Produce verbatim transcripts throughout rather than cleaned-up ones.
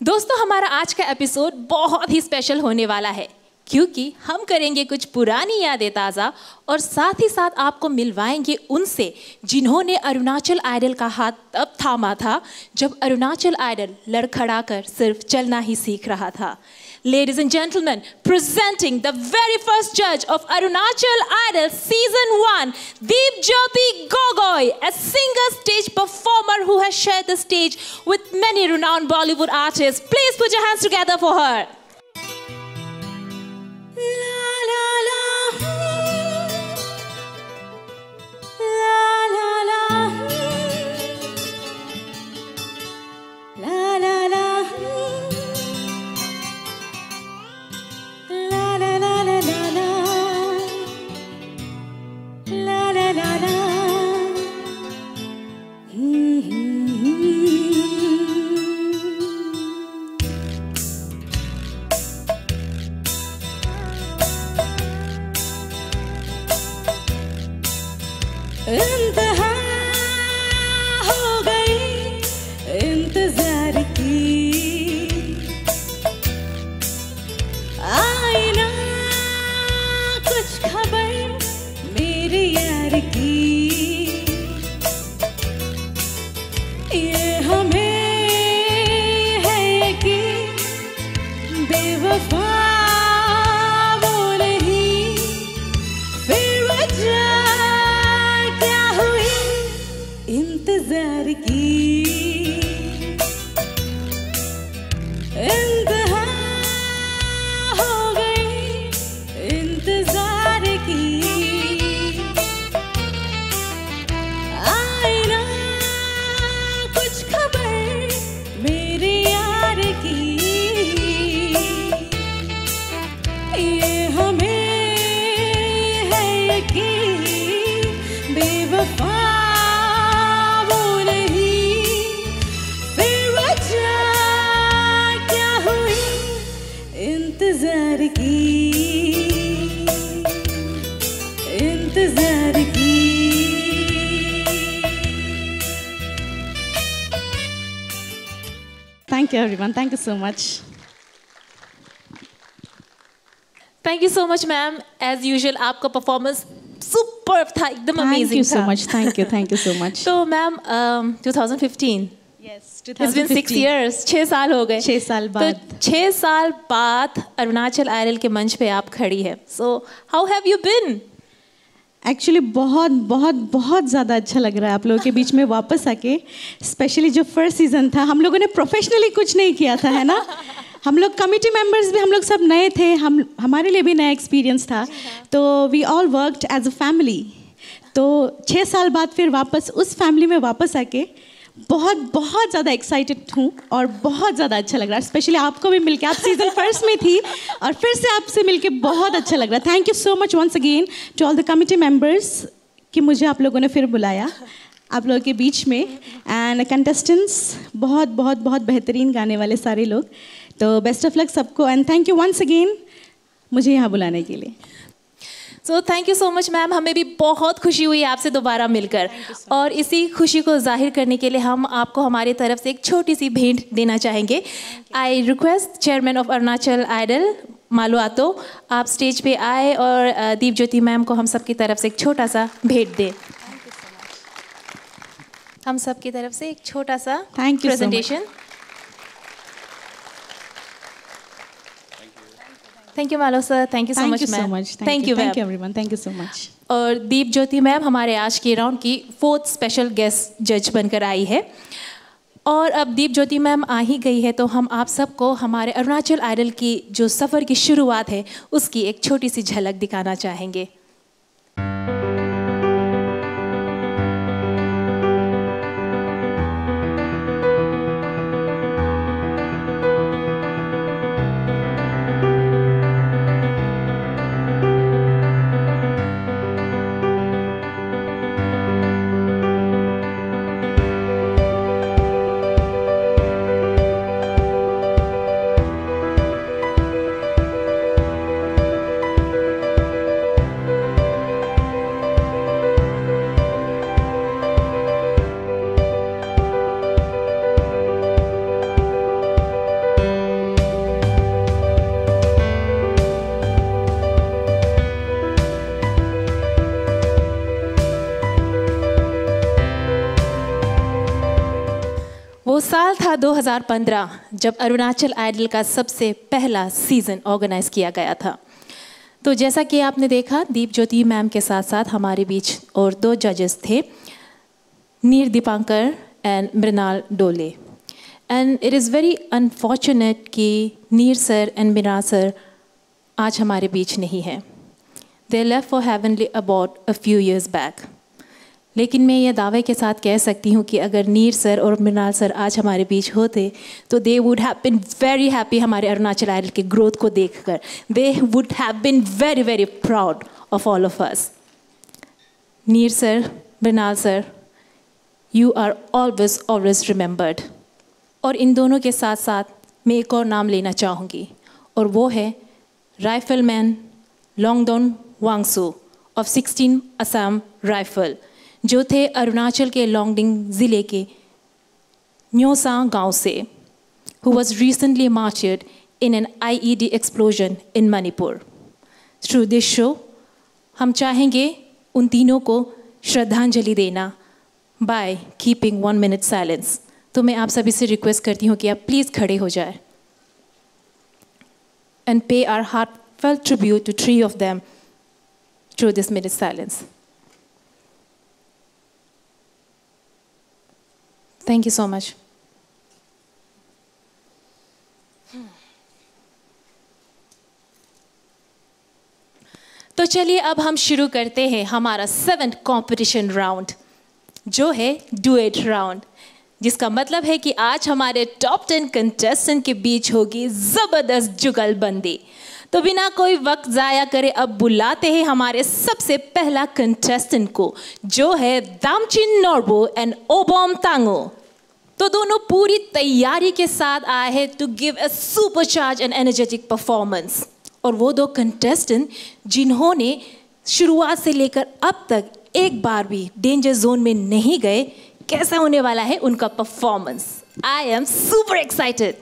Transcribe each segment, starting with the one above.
दोस्तों, हमारा आज का एपिसोड बहुत ही स्पेशल होने वाला है क्योंकि हम करेंगे कुछ पुरानी यादें ताज़ा और साथ ही साथ आपको मिलवाएंगे उनसे जिन्होंने अरुणाचल आइडल का हाथ तब थामा था जब अरुणाचल आइडल लड़खड़ाकर सिर्फ चलना ही सीख रहा था। Ladies and gentlemen, presenting the very first judge of Arunachal Idol Season one, Deepjyoti Gogoi, a singer stage performer who has shared the stage with many renowned Bollywood artists. Please put your hands together for her. La, la, la. La, la, la. La, la, la. इंतहा हो गई इंतजार की, आई ना कुछ खबर मेरे यार की, ये हमें है कि बेवफा वो नहीं, फिर वजह इंतजार की, इंतहा हो गई इंतजार की, आई ना कुछ खबर मेरे यार की, ये हमें है कि बेवफा इंतजार की, इंतजार की। Thank you everyone. Thank you so much. Thank you so much, ma'am. As usual, आपका performance superb था, एकदम amazing था. Thank you so much. Thank you. Thank you so much. तो ma'am, um, twenty fifteen. Yes, It's been six years. छह साल हो गए. छह साल बाद. तो छह साल बाद अरुणाचल आइडल के मंच पे आप खड़ी है. So how have you been? Actually बहुत बहुत बहुत ज़्यादा अच्छा लग रहा है आप लोगों के बीच में वापस आके. स्पेशली जो फर्स्ट सीजन था हम लोगों ने प्रोफेशनली कुछ नहीं किया था, है ना. हम लोग कमिटी मेंबर्स भी हम लोग सब नए थे, हम हमारे लिए भी नया एक्सपीरियंस था. तो we all worked as a family. तो छः साल बाद फिर वापस उस फैमिली में वापस आके बहुत बहुत ज़्यादा एक्साइटेड हूँ और बहुत ज़्यादा अच्छा लग रहा है. स्पेशली आपको भी मिलके, आप सीजन फर्स्ट में थी और फिर से आपसे मिलके बहुत अच्छा लग रहा है. Thank you so much once again to all the committee members कि मुझे आप लोगों ने फिर बुलाया आप लोगों के बीच में. एंड कंटेस्टेंट्स बहुत बहुत बहुत बेहतरीन गाने वाले सारे लोग. तो बेस्ट ऑफ लक सबको and thank you once again मुझे यहाँ बुलाने के लिए. So thank you so much ma'am. हमें भी बहुत खुशी हुई आपसे दोबारा मिलकर और इसी खुशी को जाहिर करने के लिए हम आपको हमारी तरफ से एक छोटी सी भेंट देना चाहेंगे. I request chairman of Arunachal idol Malu Ato, आप स्टेज पे आए और दीपज्योति मैम को हम सब की तरफ से एक छोटा सा भेंट दें. हम सब की तरफ से एक छोटा सा presentation. Thank you Malo sir. Thank you so much ma'am. Thank you thank you everyone. Thank you so much. और दीपज्योति मैम हमारे आज के राउंड की फोर्थ स्पेशल गेस्ट जज बनकर आई है और अब दीपज्योति मैम आ ही गई है तो हम आप सबको हमारे अरुणाचल आइडल की जो सफ़र की शुरुआत है उसकी एक छोटी सी झलक दिखाना चाहेंगे. वो साल था दो हज़ार पंद्रह जब अरुणाचल आइडल का सबसे पहला सीज़न ऑर्गेनाइज किया गया था। तो जैसा कि आपने देखा, दीप ज्योति मैम के साथ साथ हमारे बीच और दो जजेस थे, नीर Dipankar and Mrinal Dole. And it is very unfortunate कि Neer sir and Mrinal sir आज हमारे बीच नहीं हैं। They left for heavenly about a few years back. लेकिन मैं ये दावे के साथ कह सकती हूँ कि अगर नीर सर और मृणाल सर आज हमारे बीच होते तो they would have been very happy हमारे अरुणाचल आइडल के ग्रोथ को देखकर। They would have been very very proud of all of us. Neer sir, Mrinal sir, you are always always remembered. और इन दोनों के साथ साथ मैं एक और नाम लेना चाहूँगी, और वो है rifleman Longdon Wangsu of sixteen Assam rifle, जो थे अरुणाचल के लोंगडिंग ज़िले के न्योसा गांव से, who was recently martyred in an I E D explosion in Manipur. Through this show हम चाहेंगे उन तीनों को श्रद्धांजलि देना by keeping one minute silence. तो मैं आप सभी से रिक्वेस्ट करती हूँ कि आप प्लीज़ खड़े हो जाए and pay our heartfelt tribute to three of them through this minute silence. Thank you so much. तो चलिए अब हम शुरू करते हैं हमारा सेवेंथ कंपटीशन राउंड, जो है डुएट राउंड, जिसका मतलब है कि आज हमारे टॉप टेन कंटेस्टेंट के बीच होगी जबरदस्त जुगलबंदी। तो बिना कोई वक्त जाया करे अब बुलाते हैं हमारे सबसे पहला कंटेस्टेंट को, जो है दामचिन नोर्बू एंड ओबोम तांगो। तो दोनों पूरी तैयारी के साथ आए हैं to give a super charge and energetic performance. और वो दो कंटेस्टेंट जिन्होंने शुरुआत से लेकर अब तक एक बार भी डेंजर जोन में नहीं गए, कैसा होने वाला है उनका performance? I am super excited.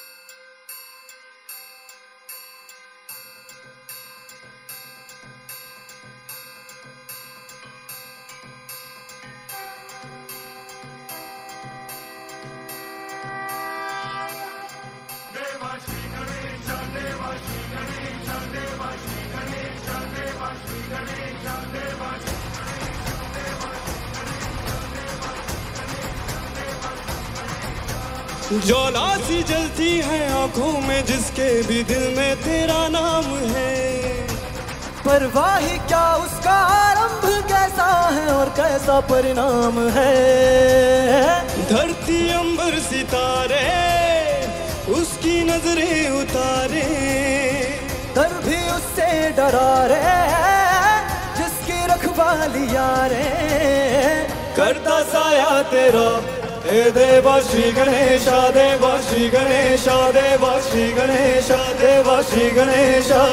ज्वाला सी जलती है आंखों में, जिसके भी दिल में तेरा नाम है। परवाही क्या उसका आरंभ कैसा है और कैसा परिणाम है। धरती अंबर सितारे उसकी नजरें उतारे, तर भी उससे डरा रे जिसकी रखवाली यारे। करता साया तेरा हे देवा श्री गणेशा, देवा श्री गणेशा, देवा श्री गणेशा, देवा श्री गणेशा।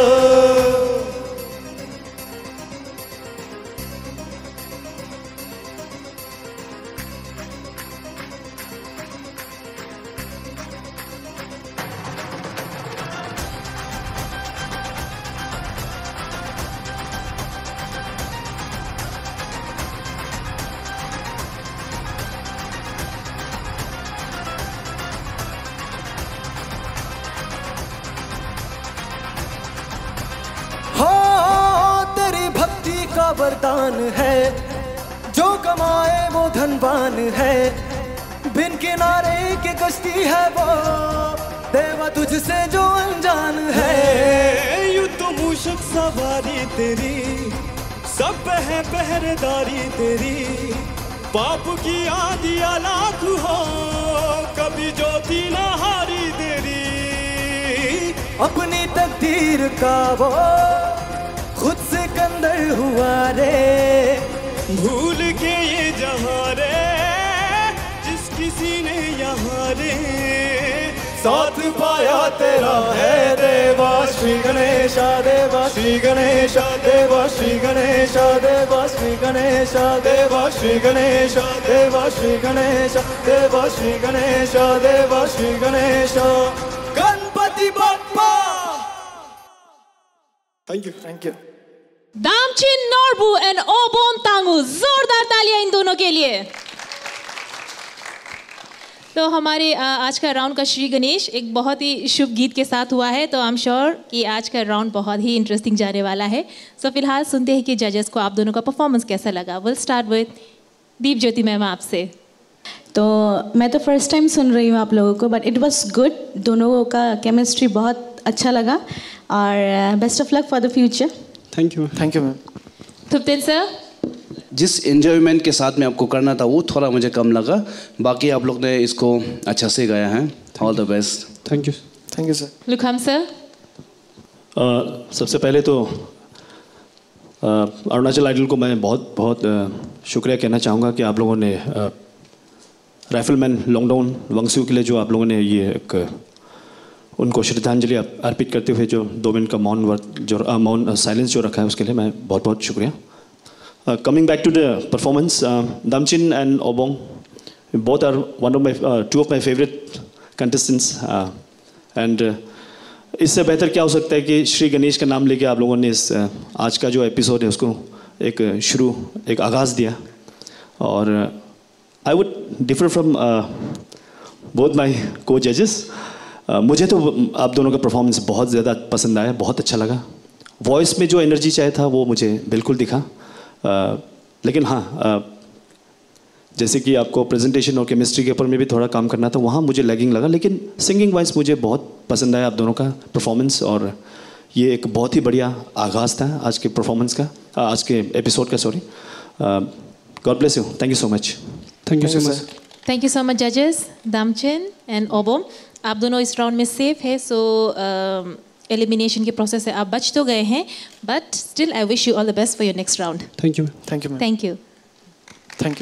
वरदान है जो कमाए वो धनवान है, बिन किनारे की कश्ती है वो देवा तुझसे जो अनजान है। यूं तो मूषक सवारी तेरी, सब है पहरेदारी तेरी। पाप की आदिया लाख हो, कभी ज्योति ना हारी तेरी। अपनी तकदीर का वो खुद से कंदर हुआ रे, भूल के ये जहां रे जिस किसी ने यहाँ रे। साथ पाया तेरा है देवा Shri Ganesha, Deva Shri Ganesha, Deva Shri Ganesha, Deva Shri Ganesha, Deva Shri Ganesha, Deva Shri Ganesha, Deva Shri Ganesha, Deva Shri Ganesha. Ganpati Bappa. Thank you thank you. Damchin Norbu and Obom Tangu, जोरदार तालियां इन दोनों के लिए। तो हमारे आ, आज का राउंड का श्री गणेश एक बहुत ही शुभ गीत के साथ हुआ है, तो आई एम श्योर कि आज का राउंड बहुत ही इंटरेस्टिंग जाने वाला है. सो so, फिलहाल सुनते हैं कि जजेस को आप दोनों का परफॉर्मेंस कैसा लगा. Will start with Deep Jyoti ma'am आपसे. तो मैं तो फर्स्ट टाइम सुन रही हूँ आप लोगों को, बट इट वाज गुड. दोनों का केमिस्ट्री बहुत अच्छा लगा और best of luck for the future. Thank you thank you ma'am. Thupten sir. जिस एंजॉयमेंट के साथ में आपको करना था वो थोड़ा मुझे कम लगा. बाकी आप लोग ने इसको अच्छा से गाया है. All the best. Thank you thank you sir. Lukham sir. सबसे पहले तो अरुणाचल आइडल को मैं बहुत बहुत uh, शुक्रिया कहना चाहूँगा कि आप लोगों ने uh, राइफलमैन लॉन्गडाउन वंगसू के लिए जो आप लोगों ने ये एक उनको श्रद्धांजलि अर्पित करते हुए जो दो मिनट का मौन वर्त जो uh, मौन साइलेंस जो रखा है उसके लिए मैं बहुत बहुत शुक्रिया. Coming back to the performance, Damchin and Obong both are one of my two of my favourite contestants and इससे बेहतर क्या हो सकता है कि श्री गणेश का नाम लेके आप लोगों ने इस uh, आज का जो एपिसोड है उसको एक शुरू एक आगाज़ दिया. और I would differ from both my co-judges. मुझे तो आप दोनों का परफॉर्मेंस बहुत ज़्यादा पसंद आया, बहुत अच्छा लगा. वॉइस में जो एनर्जी चाहिए था वो मुझे बिल्कुल दिखा. uh, लेकिन हाँ uh, जैसे कि आपको प्रेजेंटेशन और केमिस्ट्री के ऊपर में भी थोड़ा काम करना था, वहाँ मुझे लैगिंग लगा. लेकिन सिंगिंग वाइज मुझे बहुत पसंद आया आप दोनों का परफॉर्मेंस और ये एक बहुत ही बढ़िया आगाज़ था आज के परफॉर्मेंस का, आज के एपिसोड का. Sorry. God bless you. Thank you so much. Thank you so much. Thank you so much जजेस. दामचिन एंड ओबोम, आप दोनों इस राउंड में सेफ है. सो एलिमिनेशन के प्रोसेस से आप बच तो गए हैं, but still I wish you all the best for your next round. Thank you. Thank you ma'am. Thank you. Thank you.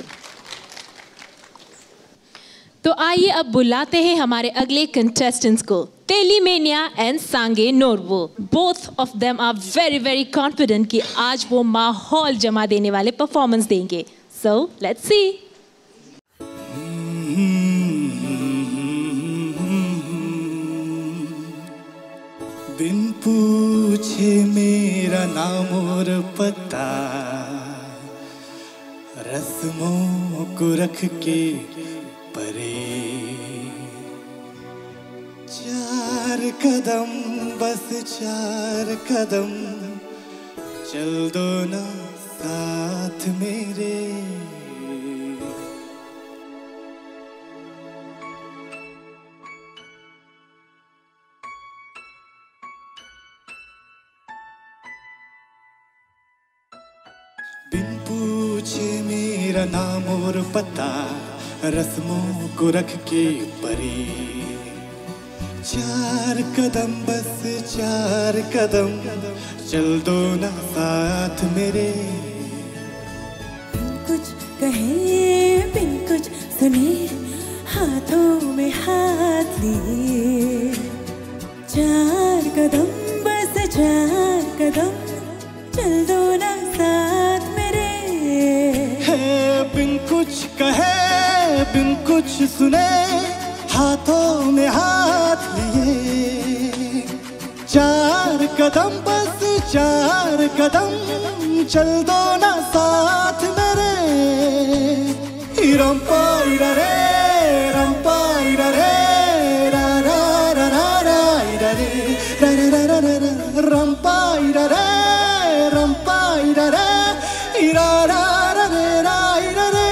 तो आइए अब बुलाते हैं हमारे अगले कंटेस्टेंट्स को. Telimenia and Sange Norbo, both of them are very very confident कि आज वो माहौल जमा देने वाले परफॉर्मेंस देंगे. So let's see. बिन पूछे मेरा नाम और पता, रस्मों को रख के परे, चार कदम बस चार कदम चल दो ना साथ मेरे. बिन पूछे मेरा नाम और पता, रस्मों को रख के परे, चार कदम बस चार कदम चल दो ना साथ मेरे. कुछ कहे बिन कुछ सुने, हाथों में हाथ लिए, चार कदम बस चार कदम चल दो ना साथ मेरे. है बिन कुछ कहे बिन कुछ सुने, हाथों में हाथ लिए, चार कदम बस चार कदम चल दो ना साथ मेरे. रंपा इरा रे रंपा इरा रे रा रा रा रा रा इरा रे रा रा रा रा रा रंपा इरा रे रंपा इरा रे इरा रा रा रे रा इरा रे.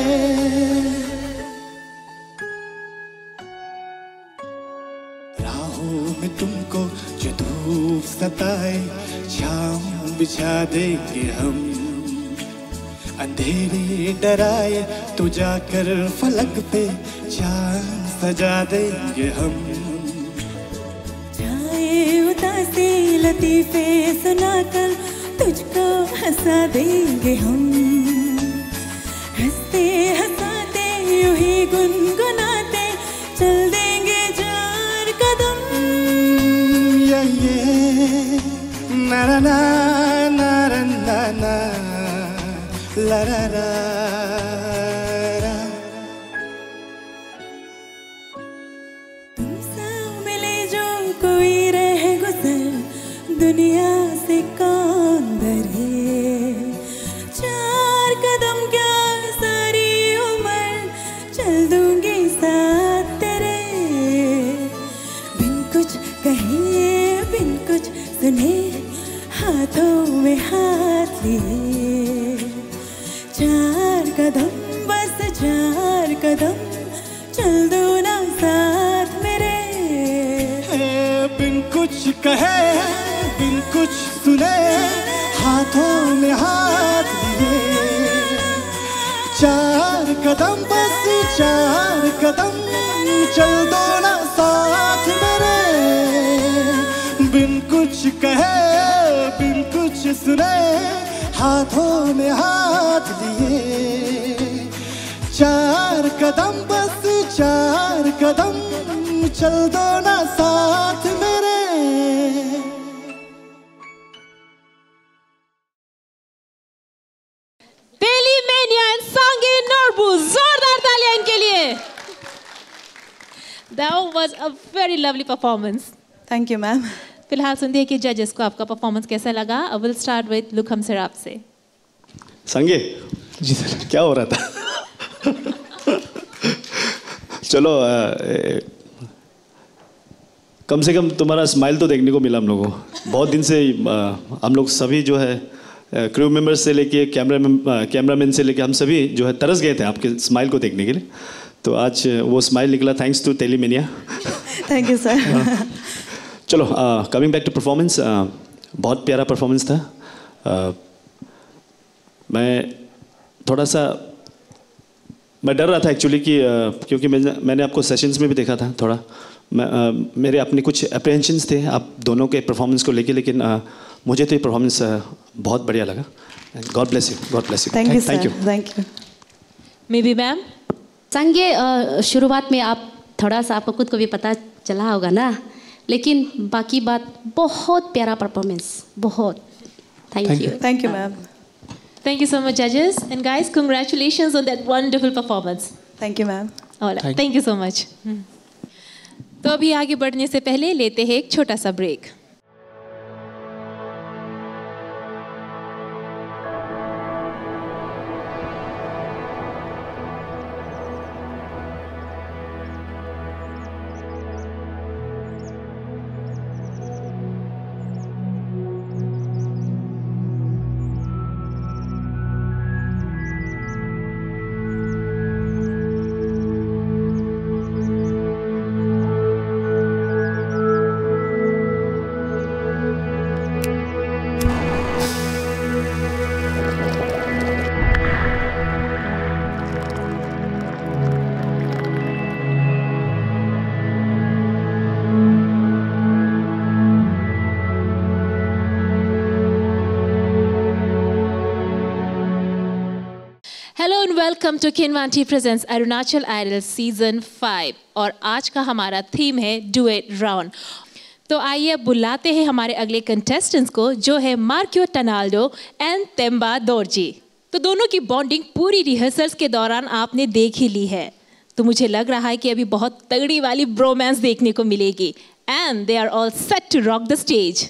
राहों में तुमको जो धूप सताए, छाँव बिछा देंगे हम, अंधेरे डराए तो जाकर फलक पे चांद सजा देंगे हम. जाए उदासी लतीफे सुनाकर तुझको हंसा देंगे हम, हंसते हंसाते यूं ही गुनगुनाते चल देंगे चार कदम. ये ये ना ना ना ना ना ना ला ला ला ला. तुमसे मिले जो कोई रह गुजर, दुनिया से कौन डरे, चार कदम क्या सारी उम्र चल दूंगी साथ कदम बस चार कदम चल दो ना साथ मेरे। बिन कुछ कहे बिन कुछ सुने हाथों में हाथ लिए, चार कदम बस चार कदम चल दो ना साथ मेरे। बिन कुछ कहे बिन कुछ सुने हाथों में हाथ लिए, चार कदम बस चार कदम चल दो ना साथ मेरे। तेली मेनिया एंड सांगे नोरबू, जोरदार तालियां इनके लिए। That was a very lovely performance. Thank you ma'am. फिलहाल सुनते हैं कि जजेस को आपका परफॉर्मेंस कैसा लगा। I will start with Lukam sir आपसे। संगे जी सर। क्या हो रहा था? चलो आ, कम से कम तुम्हारा स्माइल तो देखने को मिला हम लोगों को। बहुत दिन से आ, हम लोग सभी जो है क्रू मेंबर्स से लेके कैमरा कैमरामैन से लेके हम सभी जो है तरस गए थे आपके स्माइल को देखने के लिए। तो आज वो स्माइल निकला thanks to Telimenia. Thank you sir. चलो कमिंग बैक टू परफॉर्मेंस, बहुत प्यारा परफॉर्मेंस था। uh, मैं थोड़ा सा मैं डर रहा था एक्चुअली कि uh, क्योंकि मैंने मैंने आपको सेशंस में भी देखा था थोड़ा मैं uh, मेरे अपने कुछ अप्रहेंशंस थे आप दोनों के परफॉर्मेंस को लेके, लेकिन uh, मुझे तो ये परफॉर्मेंस uh, बहुत बढ़िया लगा। God bless you, God bless you. Thank you thank you thank you. Maybe ma'am. Sange शुरुआत में आप थोड़ा सा आपको खुद को भी पता चला होगा ना, लेकिन बाकी बात बहुत प्यारा परफॉर्मेंस, बहुत। Thank you thank you ma'am. Thank you so much judges and guys, congratulations on that wonderful performance. Thank you ma'am. All right, thank you so much. तो अभी आगे बढ़ने से पहले लेते हैं एक छोटा सा break. Welcome to Kinwanti presents Arunachal idol season five और आज का हमारा थीम है डुएट राउंड। तो आइए बुलाते हैं हमारे अगले कंटेस्टेंट्स को जो है मार्क्यो टनाल्डो एंड तेम्बा दोरजी। तो दोनों की बॉन्डिंग पूरी रिहर्सल्स के दौरान आपने देख ही ली है, तो मुझे लग रहा है कि अभी बहुत तगड़ी वाली ब्रोमांस देखने को मिलेगी and they are all set to rock the stage.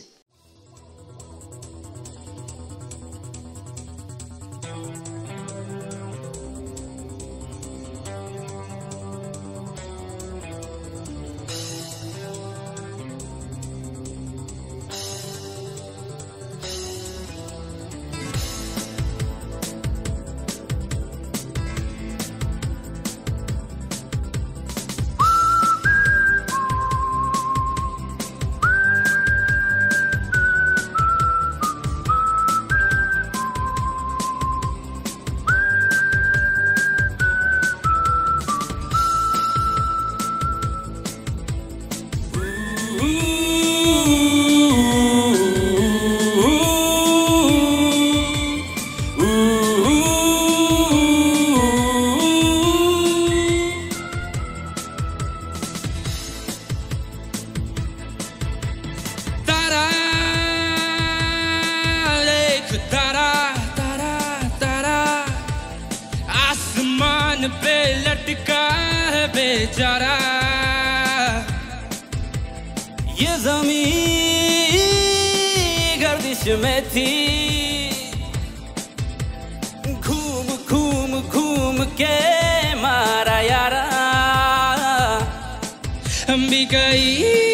पे लटका है बेचारा ये ज़मीन गर्दिश में थी, घूम घूम घूम के मारा यारा हम भी गई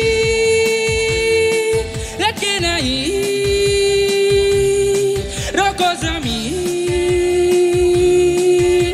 लटके नहीं रोको ज़मीन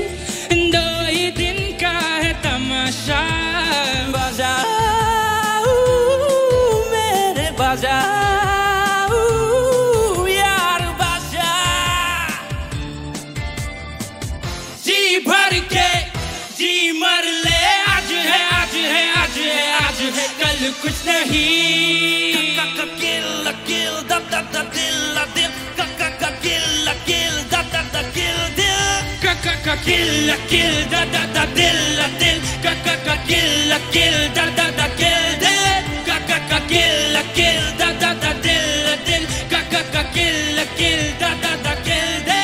जी भर के जी मर ले आज है आज है आज है आज है कल कुछ नहीं किल किल दा दा दा दिल दिल का का का किल किल दा दा दा किल दिल का का का किल किल दा दा दा दिल दिल का का का किल किल दा दा दा किल दिल का का का किल किल दा दा दा दिल दिल का का का किल किल दा दा दा किल दिल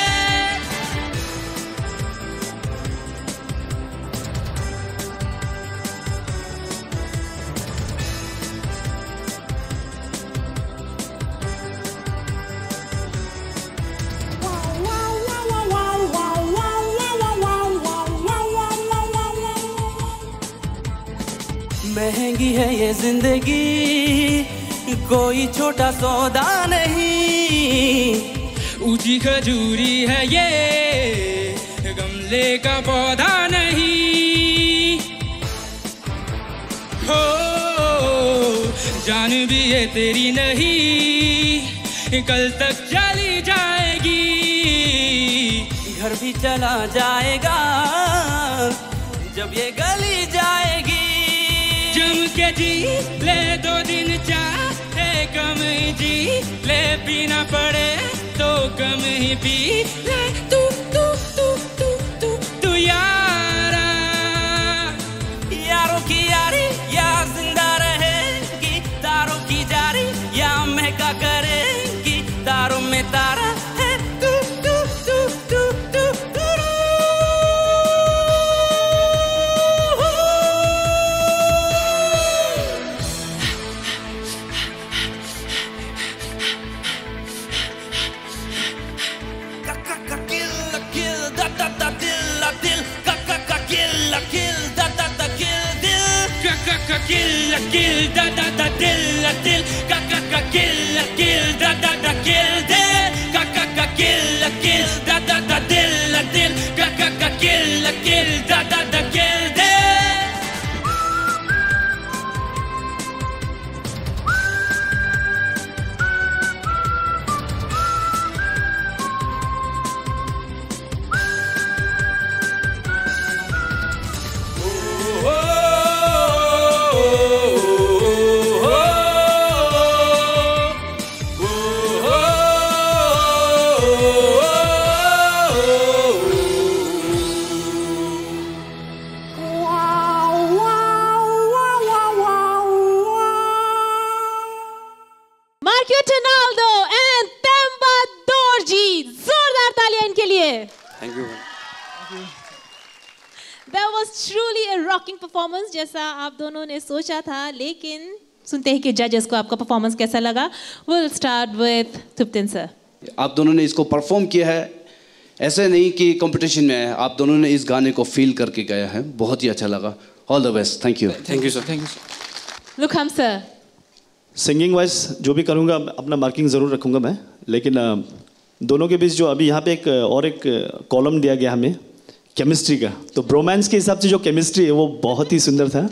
महंगी है ये जिंदगी कोई छोटा सौदा नहीं ऊंची खजूरी है ये गमले का पौधा नहीं हो जान भी ये तेरी नहीं कल तक चली जाएगी घर भी चला जाएगा जब ये गली जाएगी जम के जी ले दो दिन चाहे कम ही जी ले पीना पड़े तो कम ही पी ले तू तू तू तू तू तू यारा यारों की यारी या जिंदा रहेगी तारों की जारी या महका करेगी तारों में तारा है तू तू तू तू तू kill kill da da da dill dill ka ka ka kill kill da da da kill dill ka ka ka kill kill da da da dill dill ka ka ka kill kill da da da kill dill performance जैसा आप दोनों ने सोचा था लेकिन सुनते हैं कि जजेस को आपका परफॉर्मेंस कैसा लगा will start with Thuptin sir आप दोनों ने इसको परफॉर्म किया है ऐसे नहीं कि कंपटीशन में है आप दोनों ने इस गाने को फील करके गाया है बहुत ही अच्छा लगा all the best thank you thank you sir thank you sir Lukham sir singing wise जो भी करूँगा अपना मार्किंग ज़रूर रखूँगा मैं लेकिन दोनों के बीच जो अभी यहाँ पे एक और एक कॉलम दिया गया हमें केमिस्ट्री का तो ब्रोमांस के हिसाब से जो केमिस्ट्री है वो बहुत ही सुंदर था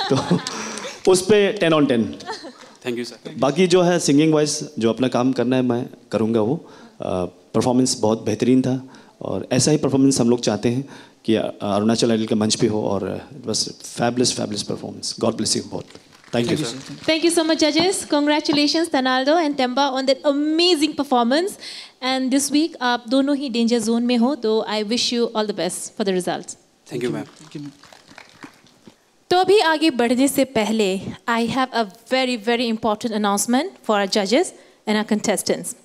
तो उस पर ten on ten thank you sir बाकी जो है सिंगिंग वाइज जो अपना काम करना है मैं करूँगा वो परफॉर्मेंस बहुत बेहतरीन था और ऐसा ही परफॉर्मेंस हम लोग चाहते हैं कि अरुणाचल आइडल के मंच पे हो और बस fabulous fabulous performance God bless you बहुत Thank you, sir. Thank you so much, judges. Congratulations, Tanaldo and Temba, on that amazing performance. And this week, आप दोनों ही danger zone में हो, तो I wish you all the best for the results. Thank you, ma'am. तो अभी आगे बढ़ने से पहले, I have a very very important announcement for our judges and our contestants.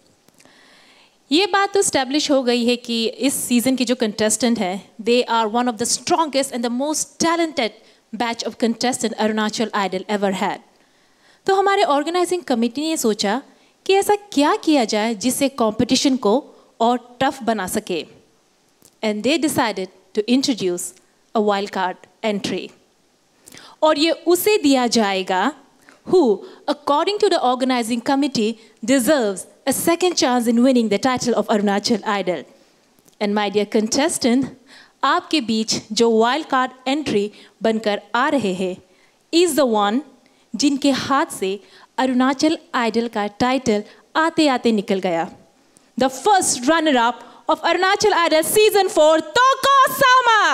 ये बात तो establish हो गई है कि इस season के जो contestant हैं, they are one of the strongest and the most talented batch of contestant Arunachal Idol ever had तो हमारे ऑर्गेनाइजिंग कमेटी ने सोचा कि ऐसा क्या किया जाए जिससे कंपटीशन को और टफ बना सके and they decided to introduce a wild card entry और ये उसे दिया जाएगा who according to the organizing committee deserves a second chance in winning the title of Arunachal Idol and my dear contestant आपके बीच जो wild card entry बनकर आ रहे हैं इज द वन जिनके हाथ से अरुणाचल आइडल का टाइटल आते आते निकल गया the first runner up of Arunachal idol season four Toko Sama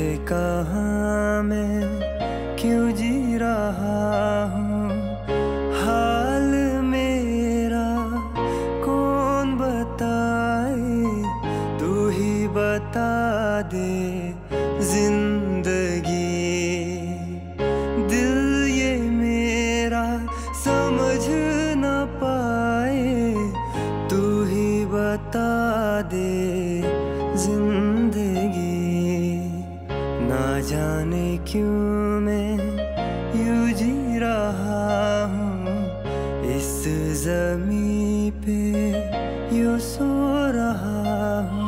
कहाँ मैं क्यों जी रहा हूँ, हाल मेरा कौन बताए, तू ही बता दे जिंदगी। दिल ये मेरा समझ न पाए, तू ही बता दे जिंदगी। ना जाने क्यों मैं यूं जी रहा हूँ, इस ज़मीं पे यूं सो रहा हूँ।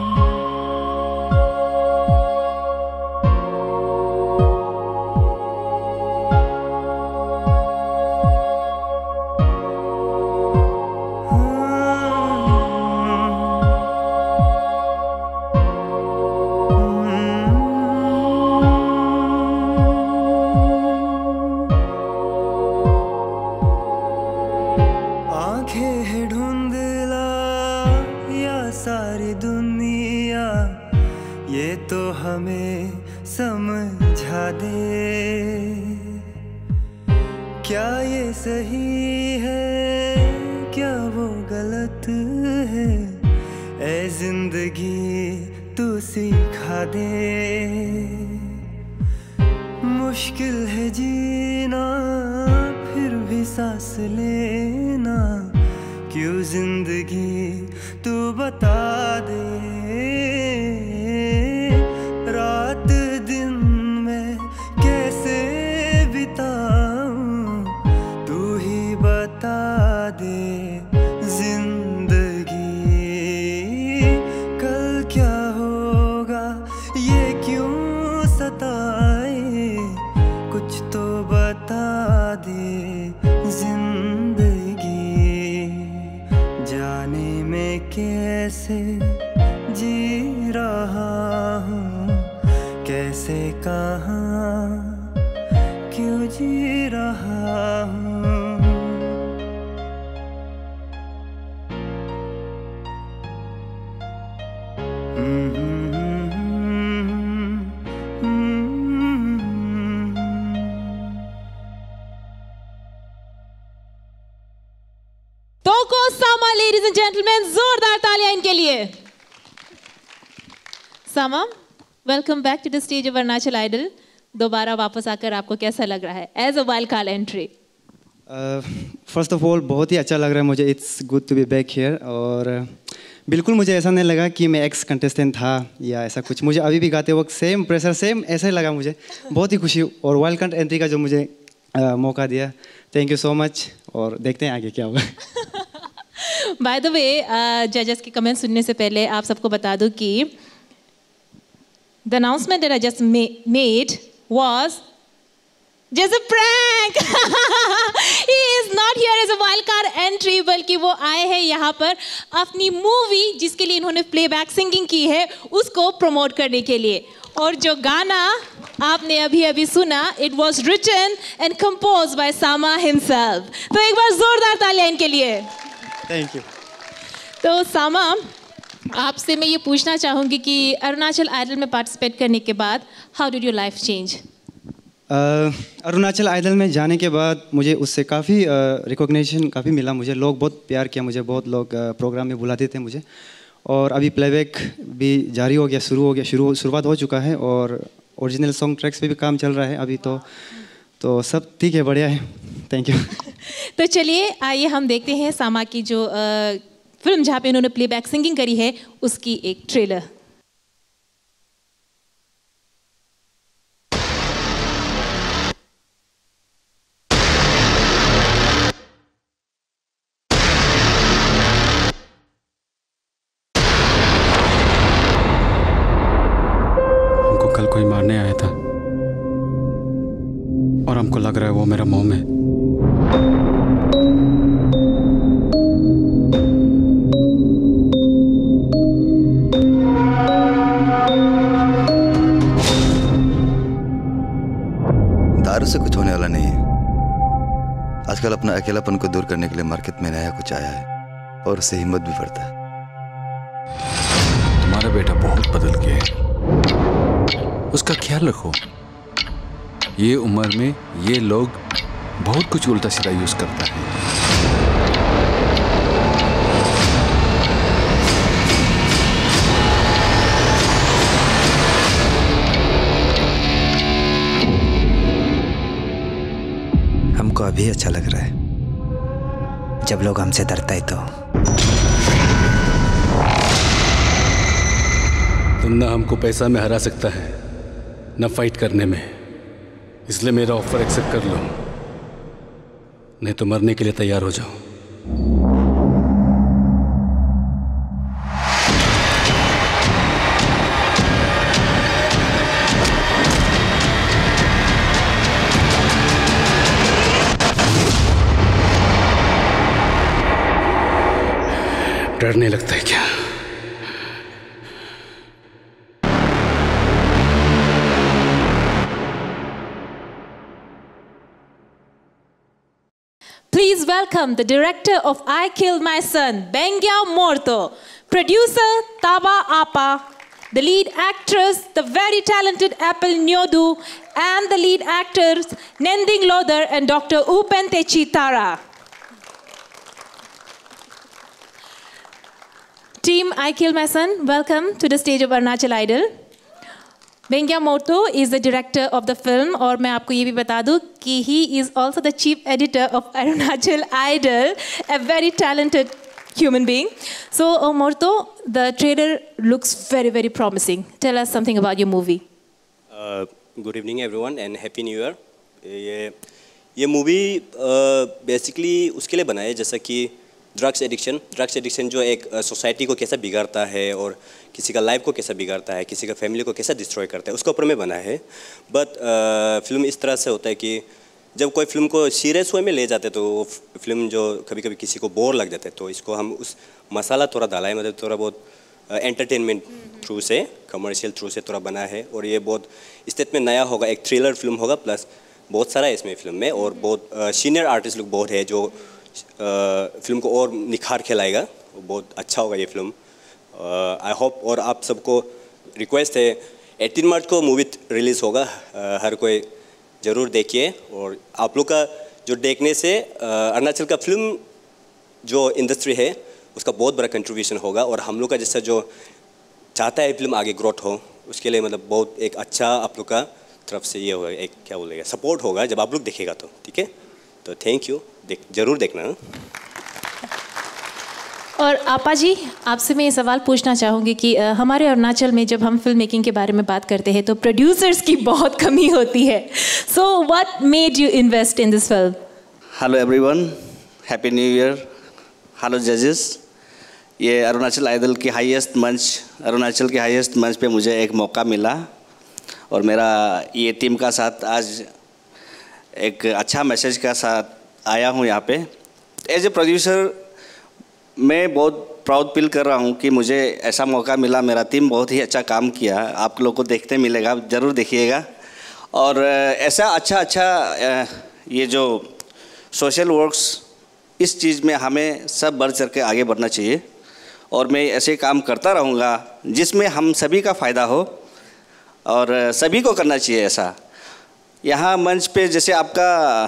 सारी दुनिया ये तो हमें समझा दे, क्या ये सही है क्या वो गलत है, ऐ जिंदगी तू सिखा दे। मुश्किल है जीना फिर भी सांस लेना, क्यों जिंदगी तू बता दे। रात दिन मैं कैसे बिताऊं, तू ही बता दे जिंदगी। कल क्या होगा ये क्यों सताए, कुछ तो बता दे जिंदगी। जाने में कैसे जी रहा हूँ, कैसे कहाँ क्यों जी रहा हूँ। तोको सामा, लेडीज एंड जेंटलमैन, जोरदार तालियां इनके लिए। Sama, welcome back to the stage of Arunachal Idol. दोबारा वापस आकर आपको कैसा लग रहा है as a wild card entry? First of all बहुत ही अच्छा लग रहा है मुझे, it's good to be back here. और uh, बिल्कुल मुझे ऐसा नहीं लगा कि मैं एक्स कंटेस्टेंट था या ऐसा कुछ। मुझे अभी भी गाते वक्त सेम प्रेशर सेम ऐसा ही लगा मुझे। बहुत ही खुशी और वाइल्ड कार्ड एंट्री का जो मुझे uh, मौका दिया, थैंक यू सो मच। और देखते हैं आगे क्या होगा। बाय द वे, जजेस के कमेंट सुनने से पहले आप सबको बता दूं कि the announcement that I just made was just a prank. He is not here as a wild card entry, बल्कि वो आए हैं यहाँ पर अपनी मूवी जिसके लिए इन्होंने प्लेबैक सिंगिंग की है उसको प्रमोट करने के लिए। और जो गाना आपने अभी अभी सुना, it was written and composed by Sama himself. तो एक बार जोरदार तालियां इनके लिए। Thank you. तो सामा, आपसे मैं ये पूछना चाहूँगी कि अरुणाचल आइडल में पार्टिसिपेट करने के बाद how did your life change? Arunachal Idol में जाने के बाद मुझे उससे काफ़ी रिकॉग्निशन काफ़ी मिला। मुझे लोग बहुत प्यार किया, मुझे बहुत लोग प्रोग्राम में बुलाते थे मुझे। और अभी प्लेबैक भी जारी हो गया, शुरू हो गया, शुरू शुरुआत हो चुका है। और ओरिजिनल सॉन्ग ट्रैक्स पे भी काम चल रहा है अभी तो तो सब ठीक है, बढ़िया है। Thank you. तो चलिए आइए हम देखते हैं सामा की जो आ, फिल्म जहाँ पे उन्होंने प्लेबैक सिंगिंग करी है उसकी एक ट्रेलर। हमको कल कोई मारने आया था और हमको लग रहा है वो मेरा मोम है। दारू से कुछ होने वाला नहीं है। आजकल अपना अकेलापन को दूर करने के लिए मार्केट में नया कुछ आया है और उससे हिम्मत भी बढ़ता है। तुम्हारा बेटा बहुत बदल गया है। उसका ख्याल रखो। ये उम्र में ये लोग बहुत कुछ उल्टा सीधा यूज करता है। हमको अभी अच्छा लग रहा है, जब लोग हमसे डरता है तो। तुम ना हमको पैसा में हरा सकता है ना फाइट करने में, इसलिए मेरा ऑफर एक्सेप्ट कर लो, नहीं तो मरने के लिए तैयार हो जाओ। डरने लगता है क्या? Please welcome the director of I Killed My Son, Bengyao Morto, producer Taba Apa, the lead actress, the very talented Apple Nyodu, and the lead actors Nending Lodar and Doctor Upen Techitara. Team I Killed My Son, welcome to the stage of Arunachal Idol. Bengyao Morto is the director of the film, और मैं आपको ये भी बता दूँ कि he is also the chief editor of Arunachal Idol, a very talented human being. So, uh, Morto, the trailer looks very, very promising. Tell us something about your movie. Uh, good evening, everyone, and Happy New Year. ये ये movie basically उसके लिए बना है जैसा कि drugs addiction drugs addiction जो एक सोसाइटी को कैसा बिगाड़ता है और किसी का लाइफ को कैसा बिगाड़ता है, किसी का फैमिली को कैसा डिस्ट्रॉय करता है, उसके ऊपर में बना है। बट फिल्म इस तरह से होता है कि जब कोई फिल्म को सीरियस वे में ले जाते तो फिल्म जो कभी कभी किसी को बोर लग जाते तो इसको हम उस मसाला थोड़ा डाला है, मतलब थोड़ा बहुत एंटरटेनमेंट थ्रू से, कमर्शियल थ्रू से थोड़ा बना है। और ये बहुत स्टेट में नया होगा, एक थ्रिलर फिल्म होगा, प्लस बहुत सारा है इसमें फिल्म में, और बहुत सीनियर आर्टिस्ट लोग बहुत है जो फिल्म को और निखार के लाएगा। बहुत अच्छा होगा ये फिल्म, आई होप। और आप सबको रिक्वेस्ट है, अठारह मार्च को मूवी रिलीज़ होगा, uh, हर कोई ज़रूर देखिए। और आप लोग का जो देखने से अरुणाचल का फिल्म जो इंडस्ट्री है उसका बहुत बड़ा कंट्रीब्यूशन होगा, और हम लोग का जैसा जो चाहता है फिल्म आगे ग्रोथ हो, उसके लिए मतलब बहुत एक अच्छा आप लोग का तरफ से ये होगा, एक क्या बोलेगा सपोर्ट होगा जब आप लोग देखेगा तो, ठीक है। तो थैंक यू, देख जरूर देखना। और आपा जी, आपसे मैं ये सवाल पूछना चाहूँगी कि uh, हमारे अरुणाचल में जब हम फिल्म मेकिंग के बारे में बात करते हैं तो प्रोड्यूसर्स की बहुत कमी होती है। So what made you invest in this film? Hello everyone, happy new year. Hello जजेस, ये अरुणाचल आइडल की हाईएस्ट मंच, अरुणाचल के हाईएस्ट मंच पे मुझे एक मौका मिला, और मेरा ये टीम का साथ आज एक अच्छा मैसेज का साथ आया हूँ यहाँ पे। एज ए प्रोड्यूसर मैं बहुत प्राउड फील कर रहा हूँ कि मुझे ऐसा मौका मिला। मेरा टीम बहुत ही अच्छा काम किया, आप लोग को देखते मिलेगा, ज़रूर देखिएगा। और ऐसा अच्छा अच्छा ये जो सोशल वर्क्स, इस चीज़ में हमें सब बढ़ चढ़ के आगे बढ़ना चाहिए, और मैं ऐसे काम करता रहूँगा जिसमें हम सभी का फ़ायदा हो, और सभी को करना चाहिए ऐसा। यहाँ मंच पे जैसे आपका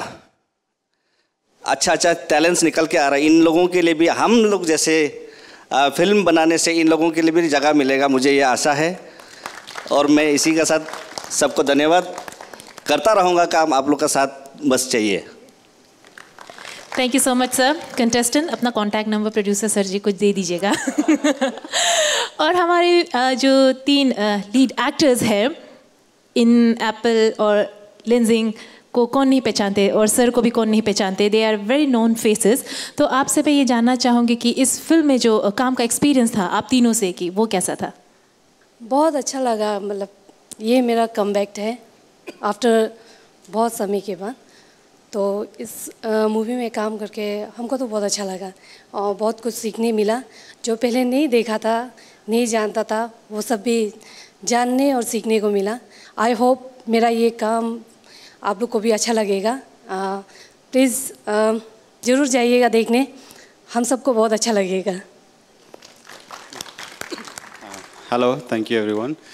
अच्छा अच्छा टैलेंट्स निकल के आ रहा है, इन लोगों के लिए भी, हम लोग जैसे फिल्म बनाने से इन लोगों के लिए भी जगह मिलेगा, मुझे ये आशा है। और मैं इसी के साथ सबको धन्यवाद करता रहूँगा, काम आप लोग का साथ बस चाहिए। Thank you so much sir. Contestant, अपना contact number producer sir ji को दे दीजिएगा। और हमारे जो तीन लीड एक्टर्स हैं इन एप्पल और लिंजिंग को कौन नहीं पहचानते, और सर को भी कौन नहीं पहचानते, they are very known faces. तो आपसे मैं ये जानना चाहूँगी कि इस फिल्म में जो काम का एक्सपीरियंस था आप तीनों से, कि वो कैसा था? बहुत अच्छा लगा, मतलब ये मेरा कमबैक है आफ्टर बहुत समय के बाद। तो इस मूवी में काम करके हमको तो बहुत अच्छा लगा, और बहुत कुछ सीखने मिला, जो पहले नहीं देखा था, नहीं जानता था, वो सब भी जानने और सीखने को मिला। आई होप मेरा ये काम आप लोग को भी अच्छा लगेगा। प्लीज़ ज़रूर जाइएगा देखने, हम सबको बहुत अच्छा लगेगा। Hello, thank you everyone.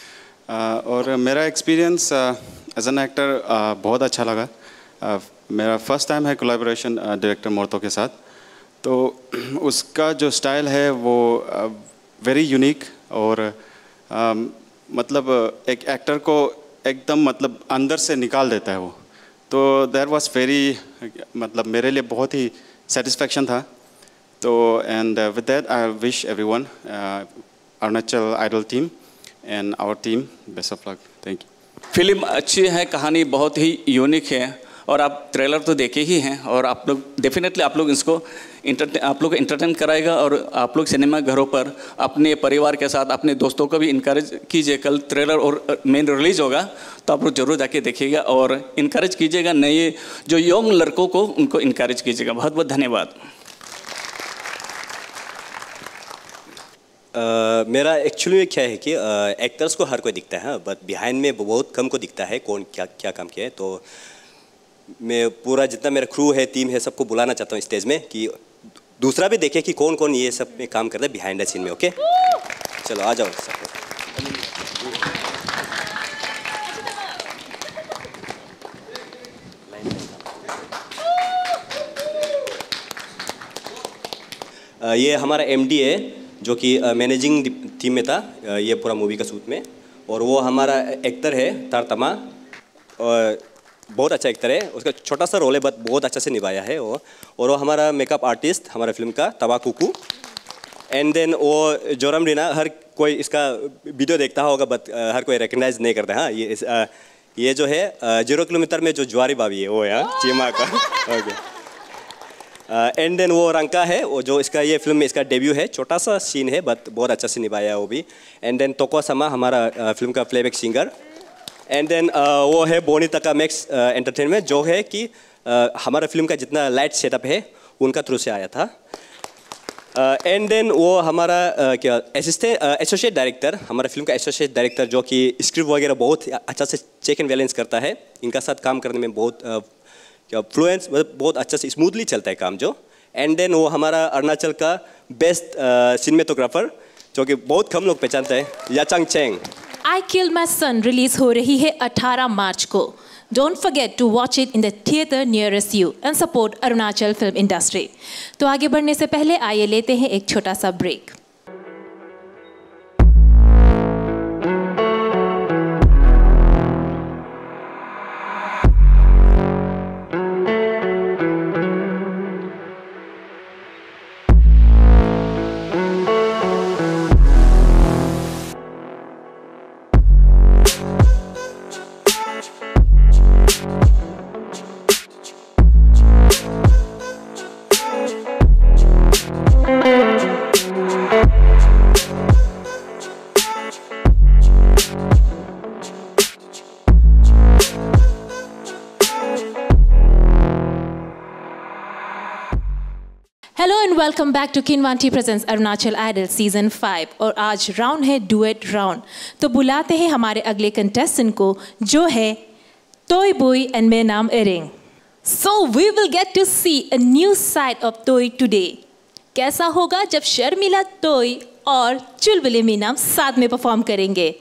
और मेरा एक्सपीरियंस एज एन एक्टर बहुत अच्छा लगा। uh, मेरा फर्स्ट टाइम है कोलैबोरेशन डायरेक्टर मोर्तो के साथ, तो उसका जो स्टाइल है वो वेरी uh, यूनिक और uh, मतलब एक एक्टर को एकदम मतलब अंदर से निकाल देता है वो। तो देयर वाज वेरी मतलब मेरे लिए बहुत ही सेटिस्फेक्शन था। तो and with that I wish everyone Arunachal Idol team and our team best of luck. Thank you. Film अच्छी है, कहानी बहुत ही यूनिक है और आप ट्रेलर तो देखे ही हैं और आप लोग डेफिनेटली आप लोग इसको इंटरटेन आप लोग इंटरटेन कराएगा और आप लोग सिनेमा घरों पर अपने परिवार के साथ अपने दोस्तों को भी इनकरेज कीजिए। कल ट्रेलर और मेन रिलीज होगा तो आप लोग जरूर जाके देखिएगा और इनकरेज कीजिएगा, नए जो यंग लड़कों को उनको इनकरेज कीजिएगा। बहुत बहुत धन्यवाद। Uh, मेरा एक्चुअली क्या है कि एक्टर्स uh, को हर कोई दिखता है, बट बिहाइंड में बहुत कम को दिखता है कौन क्या क्या काम किया है। तो मैं पूरा जितना मेरा क्रू है, टीम है, सबको बुलाना चाहता हूँ स्टेज में कि दूसरा भी देखे कि कौन कौन ये सब में काम करता है बिहाइंड द सीन में। ओके, चलो आ जाओ सब। uh, ये हमारा एमडी है जो कि मैनेजिंग टीम में था uh, ये पूरा मूवी का शूट में, और वो हमारा एक्टर है तारतमा, और बहुत अच्छा एक्टर है। उसका छोटा सा रोल है बट बहुत अच्छा से निभाया है वो। और वो हमारा मेकअप आर्टिस्ट हमारा फिल्म का तवा कुकू। एंड देन वो जोरम रीना, हर कोई इसका वीडियो देखता होगा बट हर कोई रिकग्नाइज नहीं करता। हाँ, ये इस, आ, ये जो है जीरो किलोमीटर में जो ज्वारी बाबी है वो है चीमा का। ओके। एंड देन वो रंका है, वो जो इसका ये फिल्म में इसका डेब्यू है, छोटा सा सीन है बट बहुत अच्छा से निभाया है वो भी। एंड देन तोको समा हमारा आ, फिल्म का playback singer. And then uh, वो है बोनी तका मैक्स एंटरटेनमेंट, जो है कि uh, हमारा फिल्म का जितना लाइट सेटअप है उनका थ्रू से आया था। एंड uh, देन वो हमारा uh, क्या असिस्टेंट एसोसिएट डायरेक्टर, हमारा फिल्म का एसोसिएट डायरेक्टर, जो कि स्क्रिप्ट वगैरह बहुत अच्छा से चेक एंड बैलेंस करता है। इनका साथ काम करने में बहुत uh, क्या फ्लुएंस मतलब बहुत अच्छा से स्मूथली चलता है काम जो। एंड देन वो हमारा अरुणाचल का बेस्ट सिनेमेटोग्राफर, जो कि बहुत कम लोग पहचानते हैं, Yachang Cheng. I Killed My Son release हो रही है अठारह मार्च को। Don't forget to watch it in the theater nearest you and support Arunachal film industry. तो आगे बढ़ने से पहले आइए लेते हैं एक छोटा सा break. Hello and welcome back to Kinwanti presents Arunachal idol season five. और आज राउंड है डुएट राउंड। तो बुलाते हैं हमारे अगले कंटेस्टेंट को, जो है तोई बुई and Me Nam Ering. So we will get to see a new side of Toi today. कैसा होगा जब शर्मिला तोई और चुलबुले मीनाम साथ में परफॉर्म करेंगे।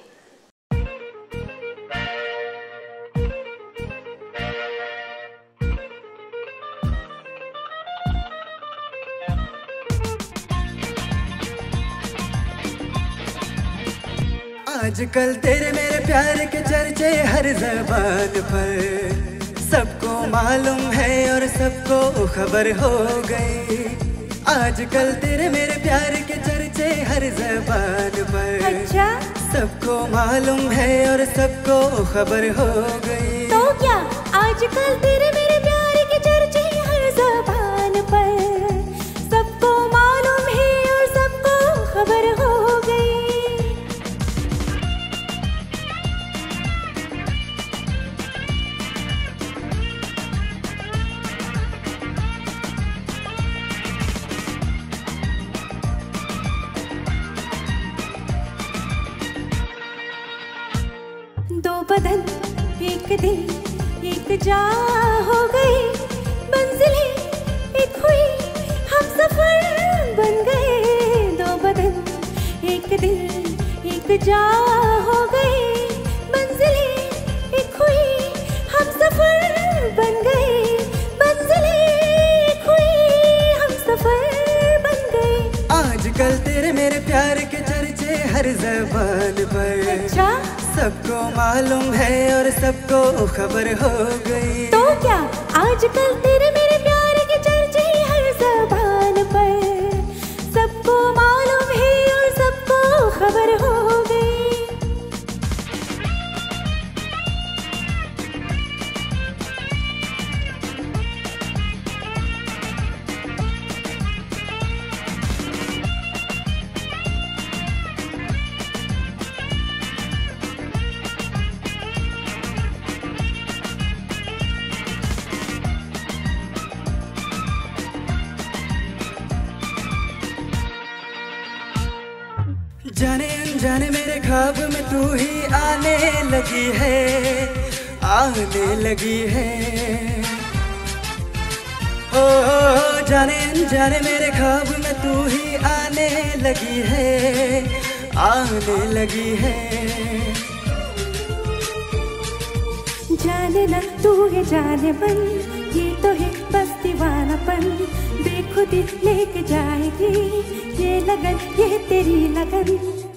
आजकल तेरे मेरे प्यार के चर्चे हर ज़बान पर, सबको मालूम है और सबको खबर हो गई। आजकल तेरे मेरे प्यार के चर्चे हर ज़बान पर, अच्छा? सबको मालूम है और सबको खबर हो गई। तो क्या आजकल तेरे मेरे प्यार के चर्चे हर ज़बान पर, सबको मालूम है और सबको खबर हो गई। दो बदन एक दिल एक जा हो गए, मंजिलें एक हुई हम सफर बन गए। दो बदन एक दिल एक जा हो गए, ज़बान पर। अच्छा सबको मालूम है और सबको खबर हो गई। तो क्या आजकल तेरे मेरे प्यार के चर्चे हर ज़बान पर, सबको मालूम है और सबको खबर हो गई। जाने अनजाने मेरे ख्वाब में तू ही आने लगी है, आने लगी है। ओ, ओ जाने अनजाने मेरे ख्वाब में तू ही आने लगी है, आने लगी है। जाने ना तू है जाने मन, ये तो है बस दीवानापन, बेखुदी लेके जाएगी ये लगन, ये तेरी लगन।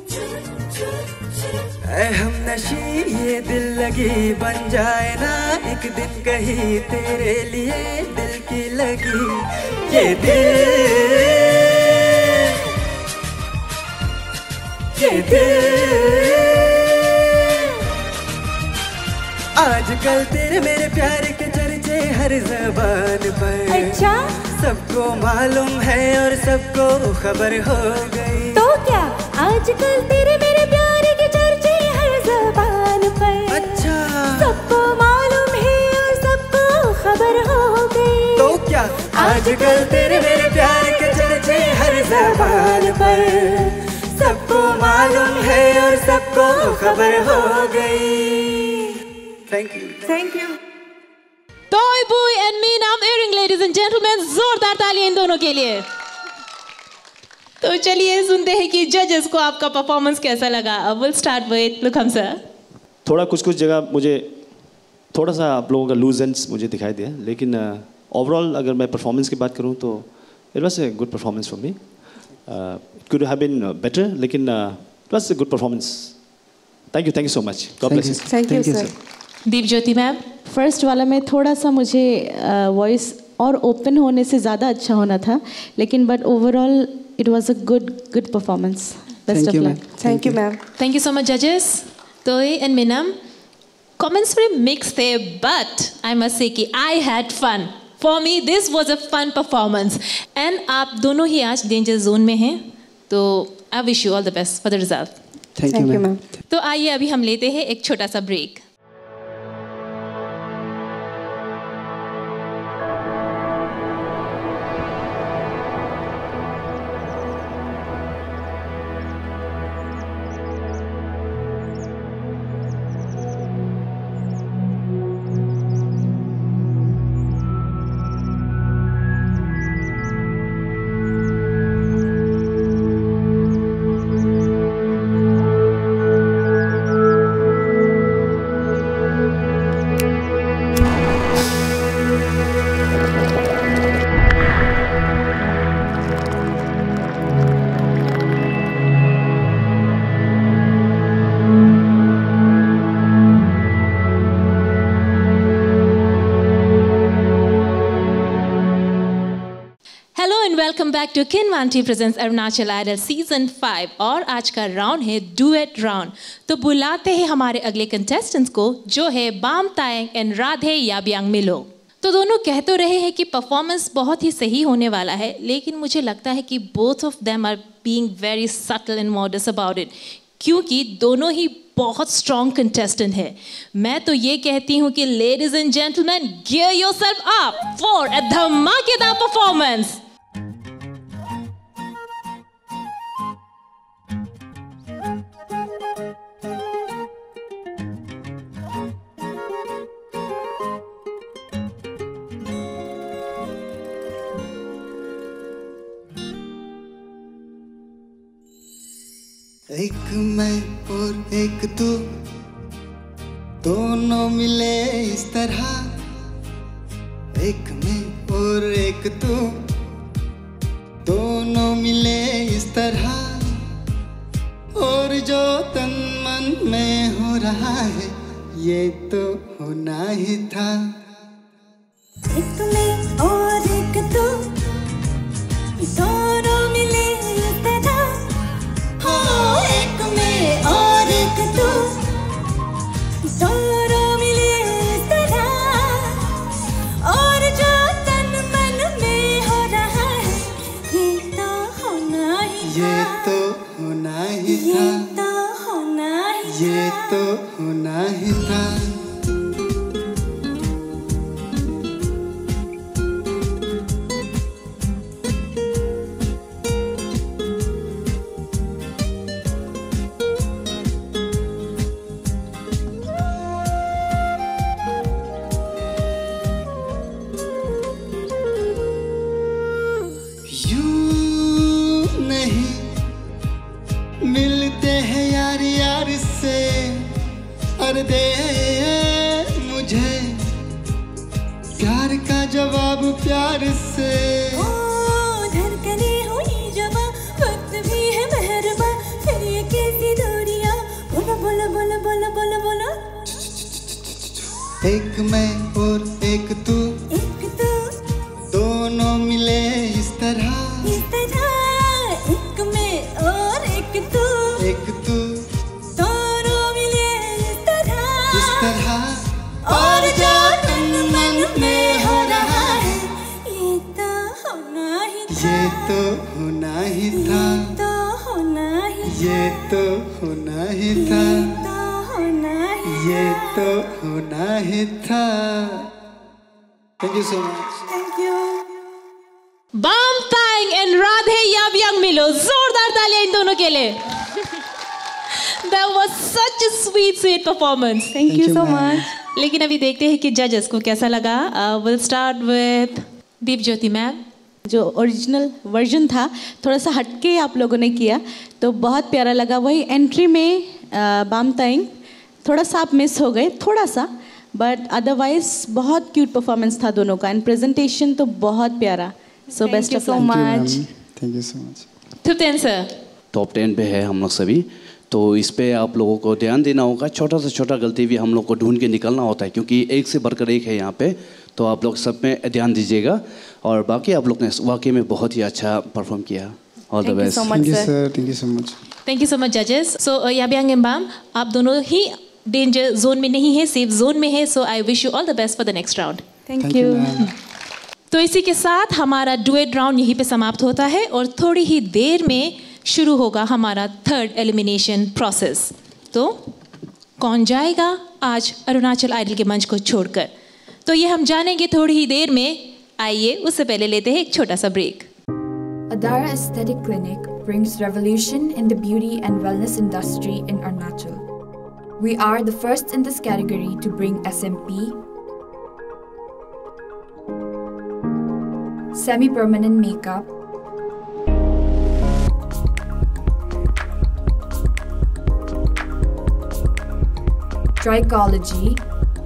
ऐ हम नशी ये दिल लगी बन जाए ना एक दिन कहीं तेरे लिए दिल की लगी ये दिल, ये दिल। आजकल तेरे मेरे प्यार के चर्चे हर ज़बान पर। अच्छा सबको मालूम है और सबको खबर हो गई। तो क्या आजकल तेरे मेरे प्यार के चर्चे हर ज़बान पर। अच्छा सबको मालूम है और सबको खबर हो गई। तो क्या आजकल तेरे मेरे प्यार के चर्चे हर ज़बान पर, सबको मालूम है और सबको खबर हो गई। Thank you thank you. Toi Boi and Mi Nam Ering, ladies and gentleman, जोरदार तालियां इन दोनों के लिए। तो चलिए सुनते हैं कि जजेस को आपका परफॉर्मेंस कैसा लगा। Will start with Lukam sir. थोड़ा कुछ कुछ जगह मुझे थोड़ा सा आप लोगों का लूज एंड्स मुझे दिखाई दिया, लेकिन ओवरऑल uh, अगर मैं परफॉर्मेंस की बात करूं तो it was a good performance for me. It could have been better, लेकिन it was a good performance. Thank you, thank you so much. God bless you. Thank you sir. Deep Jyoti ma'am. First वाला में थोड़ा सा मुझे voice uh, और open होने से ज़्यादा अच्छा होना था, लेकिन but overall it was a good good performance. Best of luck. Thank you ma'am. Thank you so much judges. Toy and Minam, comments were mixed there, but I must say कि I had fun. For me this was a fun performance. And आप दोनों ही आज danger zone में हैं, तो I wish you all the best for the result. Thank you ma'am. तो आइए अभी हम लेते हैं एक छोटा सा break. Welcome back to Kinwanti presents Arunachal idol season five और आज का राउंड है डुएट राउंड। तो बुलाते हैं हमारे अगले कंटेस्टेंट्स को जो है बाम तायंग एंड राधे याबियांग मिलो। तो दोनों कह तो रहे हैं कि परफॉर्मेंस बहुत ही सही होने वाला है, लेकिन मुझे लगता है कि both of them are being very subtle and modest about it, क्योंकि दोनों ही बहुत स्ट्रॉन्ग कंटेस्टेंट है। मैं तो ये कहती हूँ कि ladies and gentleman gear yourself up for a धमाकेदार परफॉर्मेंस। एक मैं और एक तू दोनों मिले इस तरह, एक मैं और एक तू दोनों मिले इस तरह, और जो तन मन में हो रहा है ये तो होना ही था। एक मैं और एक तू दोनों मिले तेरा, हो एक मैं और एक तू दोनों मिले तेरा, और जो तन मन में हो रहा है ये तो होना ही था, ये तो होना ही था, ये तो होना ही ये तो होना ही था। दे मुझे प्यार का जवाब प्यार से। ओ धड़कने हुई जवा वक्त भी है मेहरबा, फिर ये कैसी दूरियां, बोलो बोलो बोलो बोलो बोलो बोलो। एक मैं और एक तू, एक तू दोनों मिले इस तरह, इस तरह एक मैं और एक तू, एक तू और जो तन मन में हो रहा है ये तो होना ही था, ये तो होना ही था, ये तो होना ही था, ये तो होना ही था, ये तो होना ही था, ये तो होना ही था। Thank you so much. Thank you. Bam Tang and Radhe Yabiang Milo, जोरदार तालियां इन दोनों के लिए। That was such a sweet, sweet performance. Thank, Thank you, you so much. लेकिन अभी देखते हैं कि जजेस को कैसा लगा। We'll start with Deep Jyoti ma'am. जो ओरिजिनल वर्जन था थोड़ा सा हटके आप लोगों ने किया तो बहुत प्यारा लगा। वही एंट्री में बाम ताइंग थोड़ा सा आप मिस हो गए, थोड़ा सा, बट अदरवाइज बहुत क्यूट परफॉर्मेंस था दोनों का एंड प्रेजेंटेशन तो बहुत प्यारा। So best of much. Thank you so much. Tupten sir, top ten पे है हम लोग सभी, तो इस पे आप लोगों को ध्यान देना होगा। छोटा से छोटा गलती भी हम लोग को ढूंढ के निकलना होता है क्योंकि एक से बढ़कर एक है यहाँ पे, तो आप लोग सब में ध्यान दीजिएगा। और बाकी आप लोग ने वाकई में बहुत ही अच्छा परफॉर्म किया। All the best. Thank you sir, thank you so much. Thank you so much जजेस। सो याबियांग एंड बाम, आप दोनों ही डेंजर जोन में नहीं है, सेफ जोन में है। So I wish you all the best for the next round. Thank you. तो इसी के साथ हमारा डुएट राउंड यहीं पे समाप्त होता है और थोड़ी ही देर में शुरू होगा हमारा थर्ड एलिमिनेशन प्रोसेस। तो कौन जाएगा आज अरुणाचल आइडल के मंच को छोड़कर, तो ये हम जानेंगे थोड़ी ही देर में। आइए उससे पहले लेते हैं एक छोटा सा break. Adara Aesthetic Clinic brings revolution in the beauty and wellness industry in Arunachal. We are the first in this category to bring S M P, semi-permanent makeup, trichology,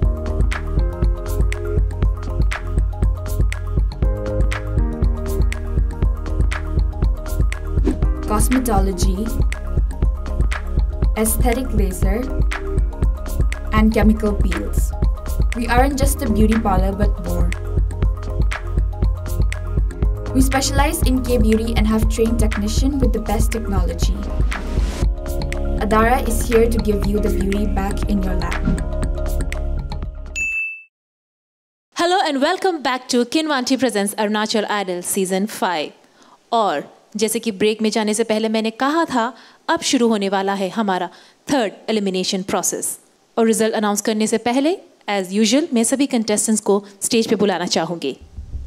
cosmetology, aesthetic laser, and chemical peels. We aren't just a beauty parlor but more. We specialize in K-beauty and have trained technicians with the best technology. Adara is here to give you the beauty back in your lap. Hello and welcome back to Kinvanti Presents Arunachal Idol Season five. और जैसे कि break में जाने से पहले मैंने कहा था, अब शुरू होने वाला है हमारा थर्ड एलिमिनेशन प्रोसेस। और रिजल्ट अनाउंस करने से पहले एज यूजुअल मैं सभी कंटेस्टेंट्स को स्टेज पे बुलाना चाहूँगी।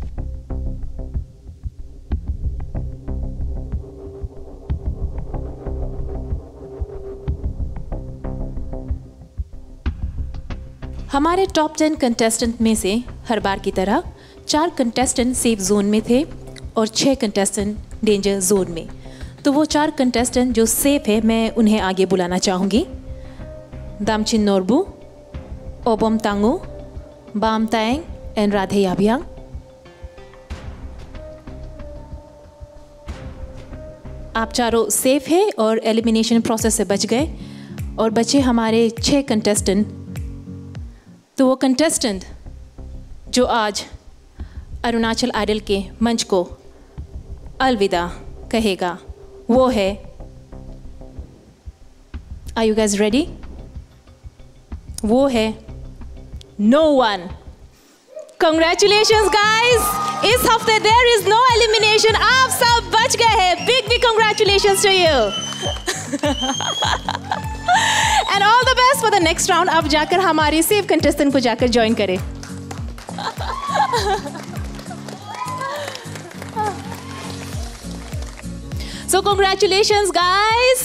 हमारे टॉप टेन कंटेस्टेंट में से हर बार की तरह चार कंटेस्टेंट सेफ जोन में थे और छः कंटेस्टेंट डेंजर जोन में। तो वो चार कंटेस्टेंट जो सेफ है मैं उन्हें आगे बुलाना चाहूँगी। दामचिन नोरबू, ओबम तांगू, बाम ताएंग एंड राधे याबियांग। आप चारों सेफ हैं और एलिमिनेशन प्रोसेस से बच गए और बचे हमारे छह कंटेस्टेंट। तो वो कंटेस्टेंट जो आज अरुणाचल आइडल के मंच को अलविदा कहेगा वो है, आर यू गाइज रेडी? वो है नो वन। Congratulations guys! इस हफ्ते there is no elimination, आप सब बच गए हैं। Big big congratulations to you! And all the best for the next round. अब जाकर हमारे सेफ कंटेस्टेंट को जाकर ज्वाइन करें। So congratulations guys!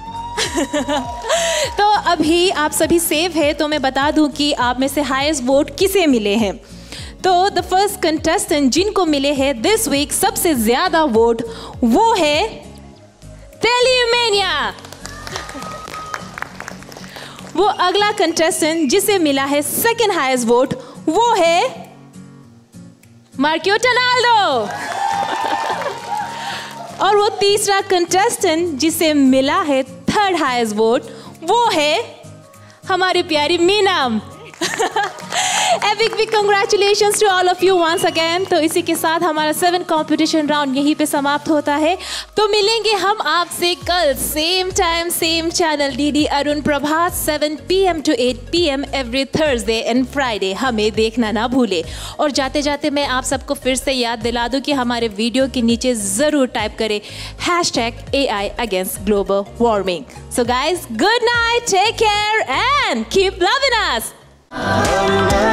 तो अभी आप सभी सेफ हैं, तो मैं बता दूं कि आप में से हाईएस्ट वोट किसे मिले हैं। तो द फर्स्ट कंटेस्टेंट जिनको मिले हैं दिस वीक सबसे ज्यादा वोट, वो है टेलीमेनिया। वो अगला कंटेस्टेंट जिसे मिला है सेकंड हाईएस्ट वोट, वो है मार्कियो टोनाल्डो। और वो तीसरा कंटेस्टेंट जिसे मिला है थर्ड हाईएस्ट वोट, वो है हमारी प्यारी Meenam. A big big congratulations to all of you once again। तो इसी के साथ हमारा सेवन कंपटीशन राउंड यहीं पे समाप्त होता है। तो मिलेंगे हम आपसे कल same time same channel D D Arun Prabhat seven P M to eight P M every Thursday and Friday. हमें देखना ना भूले। और जाते जाते मैं आप सबको फिर से याद दिला दूं कि हमारे वीडियो के नीचे ज़रूर टाइप करें hashtag A I against global warming. So guys, good night, take care and keep loving us.